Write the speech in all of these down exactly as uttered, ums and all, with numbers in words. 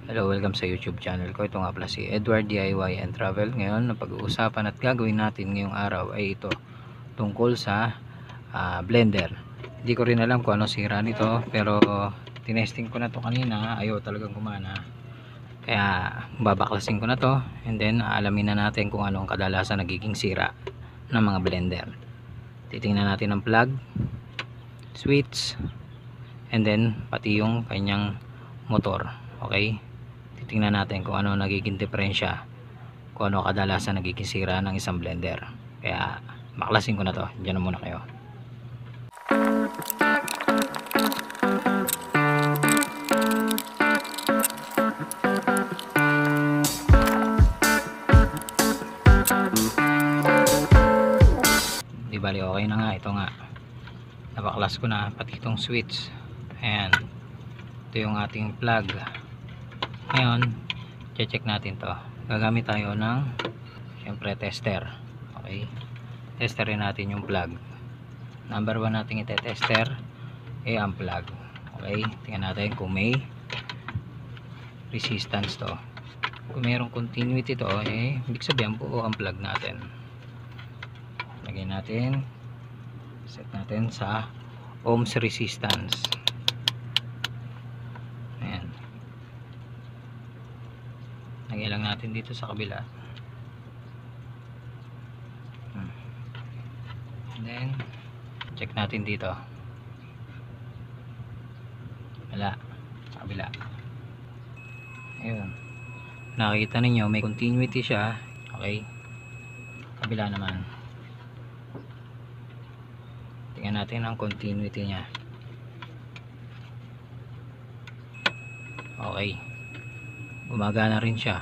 Hello, welcome sa YouTube channel ko. Ito nga pala si Edward D I Y and Travel. Ngayon, ang pag-uusapan at gagawin natin ngayong araw ay ito, tungkol sa uh, blender. Hindi ko rin alam kung ano sira nito, pero tinesting ko na to kanina, ayaw talagang gumana. Kaya babaklasin ko na to, and then aalamin na natin kung anong kadalasan nagiging sira ng mga blender. Titingnan natin ang plug, switch, and then pati yung kanyang motor. Okay? Tingnan natin kung ano nagiging diferensya, kung ano kadalasan nagiging sira ng isang blender. Kaya baklasin ko na to. Diyan na muna kayo. Di bali okay na nga. Ito nga, nabaklas ko na pati itong switch. Ayan, ito yung ating plug. Ngayon, check natin to. Gagamit tayo ng syempre tester. Okay, testerin natin yung plug. Number one natin ite-tester ay ang plug. Okay, tingnan natin kung may resistance to. Kung mayroong continuity to, eh ibig sabihin buo ang plug natin. Lagay natin, set natin sa ohms resistance. Lagay lang natin dito sa kabila. Hmm. And then check natin dito. Wala. Sa kabila. Ayun. Nakikita ninyo may continuity siya. Okay. Kabila naman. Tingnan natin ang continuity niya. Okay. Gumagana rin siya.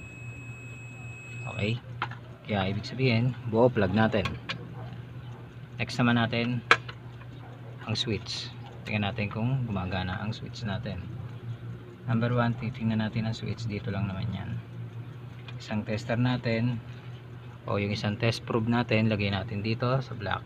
Okay, kaya ibig sabihin buo plug natin. Next naman natin ang switch. Tingnan natin kung gumagana ang switch natin. Number one, titingnan natin ang switch. Dito lang naman yan. Isang tester natin o yung isang test probe natin, lagay natin dito sa black.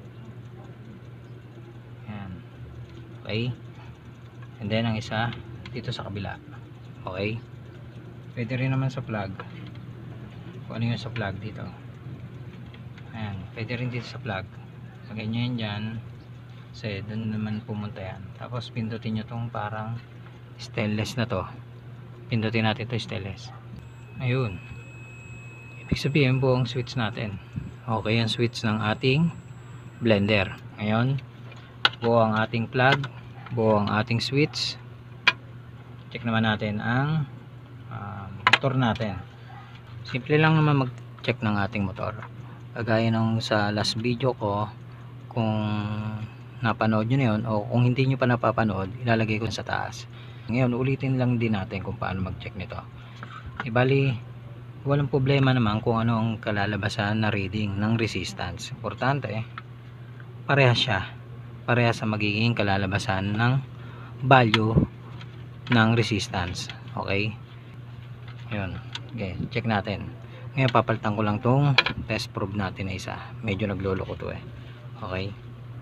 Yan. Okay, and then ang isa dito sa kabila. Okay, pwede rin naman sa plug. Kung ano yung sa plug dito. Ayan, pwede rin dito sa plug. Lagay nyo yan dyan. Kasi doon naman pumunta yan. Tapos pindutin nyo tong parang stainless na to. Pindutin natin to stainless. Ayun. Ibig sabihin buong switch natin. Okay ang switch ng ating blender. Ngayon, buo ang ating plug. Buo ang ating switch. Check naman natin ang uh, motor natin. Simple lang naman mag-check ng ating motor. Kagaya nung sa last video ko, kung napanood nyo na yun o kung hindi nyo pa napapanood, ilalagay ko sa taas. Ngayon, ulitin lang din natin kung paano mag-check nito. Ibali, walang problema naman kung ano ang kalalabasan na reading ng resistance. Importante, parehas siya. Parehas sa magiging kalalabasan ng value ng resistance. Okay, yun. Okay, check natin. Ngayon papalitan ko lang tong test probe natin na isa. Medyo nagloloko to eh. Okay,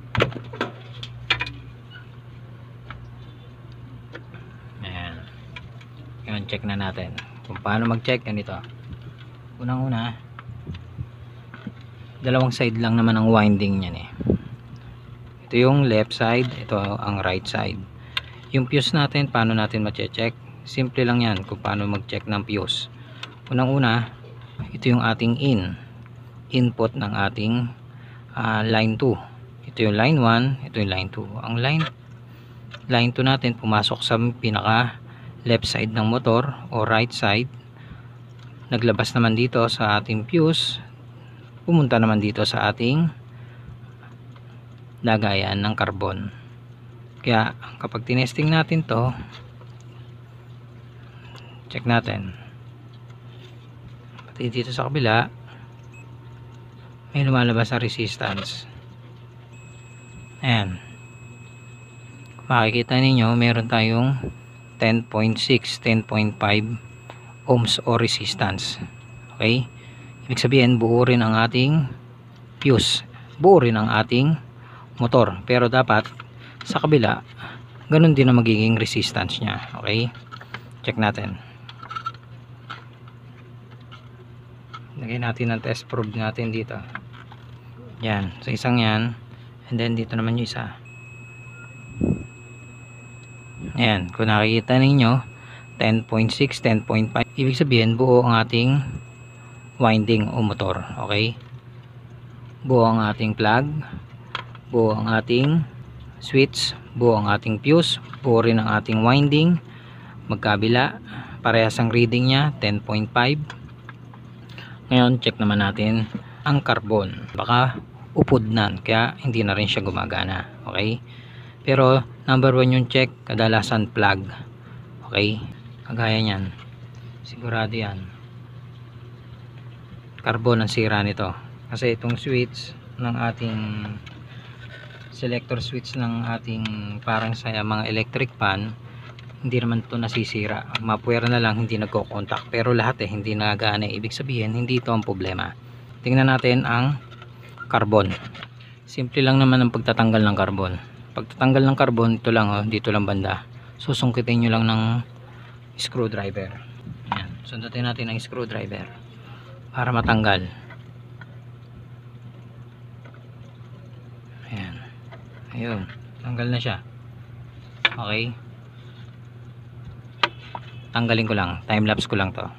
ayan. Ngayon check na natin kung paano mag check. Ganito, unang una, dalawang side lang naman ang winding nyan eh. Ito yung left side, ito ang right side. Yung fuse natin, paano natin ma-check? Simple lang yan kung paano mag-check ng fuse. Unang una, ito yung ating in input ng ating uh, line two. Ito yung line one, ito yung line two. Ang line line two natin pumasok sa pinaka left side ng motor o right side. Naglabas naman dito sa ating fuse, pumunta naman dito sa ating lagayan ng carbon. Kaya kapag tinesting natin to, check natin pati dito sa kabila may lumalabas na resistance. Ayan, makikita ninyo meron tayong ten point six, ten point five ohms o resistance. Okay, ibig sabihin buo rin ang ating fuse, buo rin ang ating motor, pero dapat sa kabila ganun din ang magiging resistance nya. Okay, check natin. Lagay natin ang test probe natin dito. Yan, sa isang yan. And then dito naman yung isa. Ayan, kung nakikita ninyo ten point six, ten point five, ibig sabihin buo ang ating winding o motor. Okay, buo ang ating plug, buo ang ating switch, buo ang ating fuse, buo rin ang ating winding, magkabila, parehas ang reading nya ten point five. Ngayon check naman natin ang carbon, baka upod na kaya hindi na rin siya gumagana. Okay, pero number one yung check, kadalasan plug. Okay, kagaya nyan, sigurado yan carbon ang sira nito, kasi itong switch ng ating selector switch ng ating parang sa mga electric fan, hindi naman ito nasisira. Mapuwera na lang hindi nagko-contact, pero lahat eh hindi nagagana. Ibig sabihin hindi ito ang problema. Tingnan natin ang carbon. Simple lang naman ang pagtatanggal ng carbon. Pagtatanggal ng carbon, ito lang oh, dito lang banda, susungkitin nyo lang ng screwdriver. Ayan, sundutin natin ang screwdriver para matanggal. Ayan, ayun, tanggal na siya. Okay, tanggalin ko lang, time lapse ko lang to.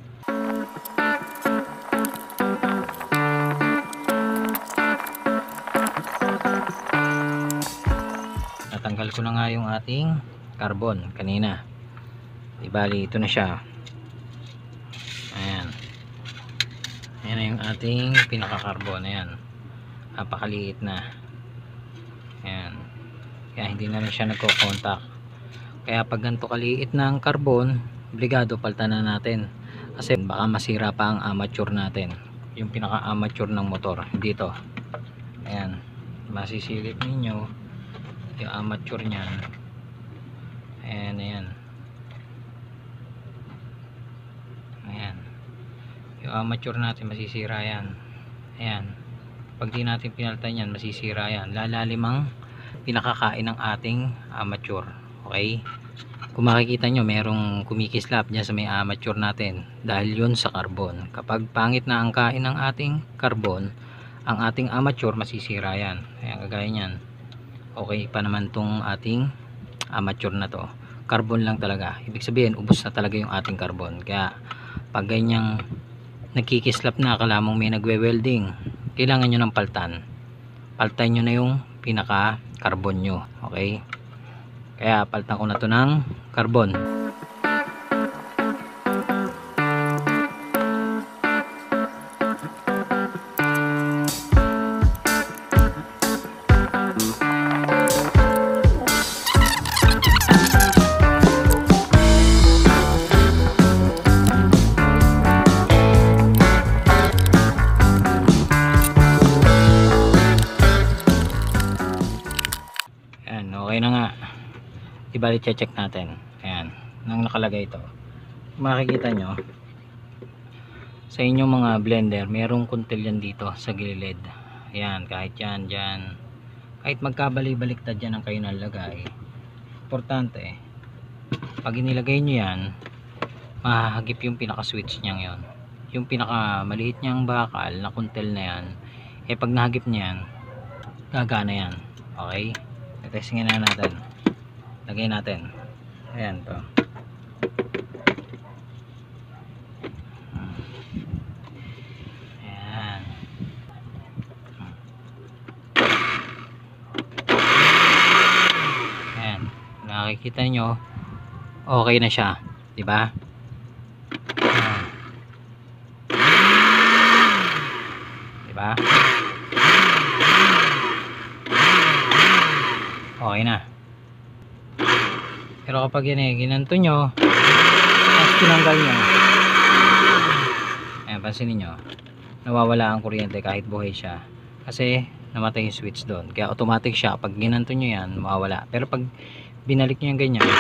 Natanggal ko na nga yung ating carbon kanina. Di bali, ito na siya. Ayan, ayan na yung ating pinaka carbon. Ayan, napakaliit na. Ayan, kaya hindi na rin siya nagko-contact. Kaya pag ganito kaliit na ang carbon, obligado palitan na natin, kasi baka masira pa ang armature natin, yung pinaka armature ng motor dito. Ayan, masisilip ninyo yung armature niyan. Ayan, ayan, ayan, yung armature natin masisira yan. Ayan, pag di natin pinalitan yan, masisira yan. Lalalim ang pinakakain ng ating armature. Okay, kung makikita nyo merong kumikislap dyan sa may armature natin, dahil yun sa carbon. Kapag pangit na ang kain ng ating carbon, ang ating armature masisira yan. Ayan, kagaya nyan. Okay pa naman tong ating armature na to, carbon lang talaga. Ibig sabihin ubos na talaga yung ating carbon. Kaya pag ganyang nagkikislap na, akala mong may nagwe-welding, kailangan nyo ng paltan. Paltan nyo na yung pinaka carbon nyo. Okay, kaya palitan ko na to ng carbon. Ayan, okay na nga. Ibalik check natin. Ayan, nang nakalagay ito, makikita nyo sa inyong mga blender merong kuntil yan dito sa gilid. Ayan, kahit yan dyan, kahit magkabali-baliktad yan ang kayo nalagay, importante pag inilagay nyo yan, mahahagip yung pinaka switch nyang yon, yung pinaka maliit nyang bakal na kuntil na yan. Eh pag nahagip nyo yan, gagana yan. Okay, testingin na natin. Lagay natin. Ayan to. Ayan. Ayan. Nakikita nyo, okay na siya. Diba? Diba? Okay na. Pero kapag yan eh, ginanto nyo, tapos tinanggal nyo, ayan, pansinin nyo, nawawala ang kuryente kahit buhay siya, kasi namatay yung switch doon. Kaya automatic siya, pag ginanto nyo yan, mawawala. Pero pag binalik nyo yung ganyan,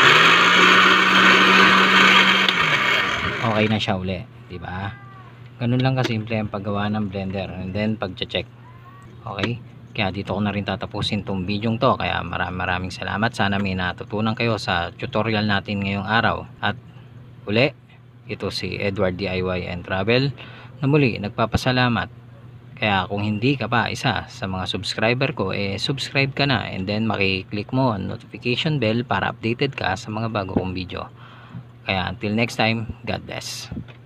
okay na siya uli. Diba? Ganun lang kasimple ang paggawa ng blender. And then pag-check. Okay? Kaya dito ko na rin tatapusin tong video to. Kaya maraming maraming salamat. Sana may natutunan kayo sa tutorial natin ngayong araw. At uli. Ito si Edward D I Y and Travel na muli nagpapasalamat. Kaya kung hindi ka pa isa sa mga subscriber ko, eh subscribe ka na, and then maki-click mo ang notification bell para updated ka sa mga bago kong video. Kaya until next time, God bless.